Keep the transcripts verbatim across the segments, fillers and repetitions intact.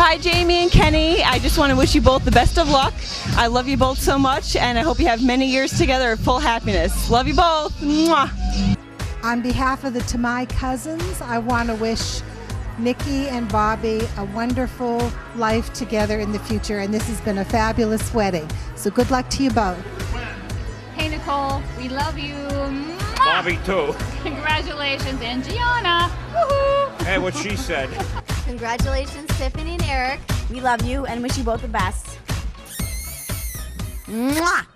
Hi, Jamie and Kenny. I just want to wish you both the best of luck. I love you both so much, and I hope you have many years together of full happiness. Love you both. Mwah. On behalf of the Tamai cousins, I want to wish Nikki and Bobby a wonderful life together in the future, and this has been a fabulous wedding. So good luck to you both. Hey Nicole, we love you. Mwah! Bobby too. Congratulations, and Gianna. Woohoo! Hey, what she said. Congratulations, Tiffany and Eric. We love you and wish you both the best. Mwah!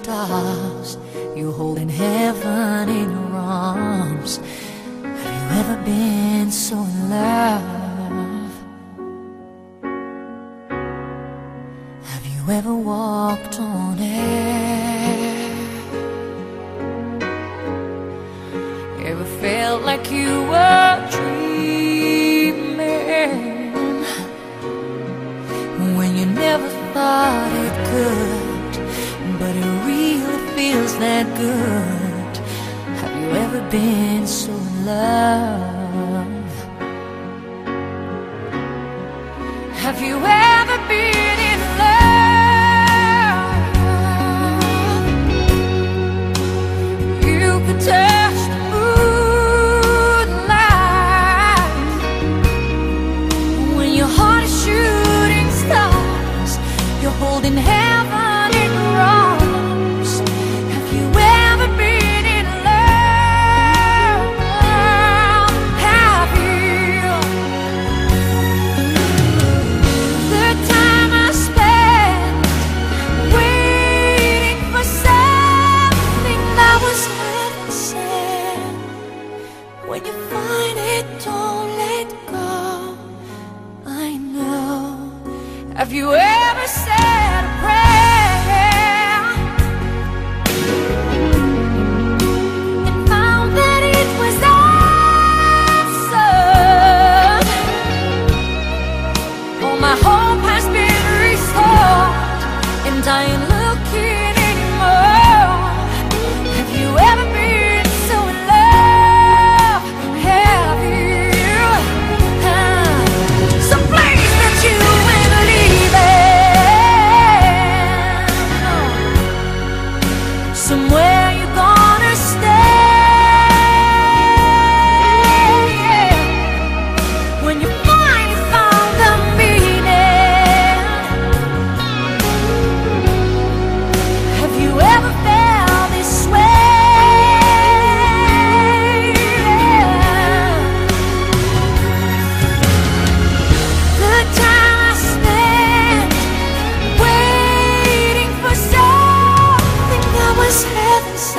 stars, you're holding heaven in your arms. Have you ever been so in love? Have you ever walked on air? Ever felt like you were dreaming when you never thought it could, but it really feels that good? Have you ever been so in love? Have you ever been in love? You could touch the moonlight when your heart is shooting stars, you're holding heaven in your arms. Have you ever been in love? Have you? The time I spent waiting for something that was heaven sent. When you find it, don't let go. I know. Have you ever said a prayer and found that it was answered? All my hope has been restored, and I ain't looking anymore. Have you ever been so in love? Have you? Huh? Some place that you ain't leaving, somewhere you're gonna stay when you finally found the meaning. Have you ever felt this way? The time I spent waiting for something that was heaven sent.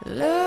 Love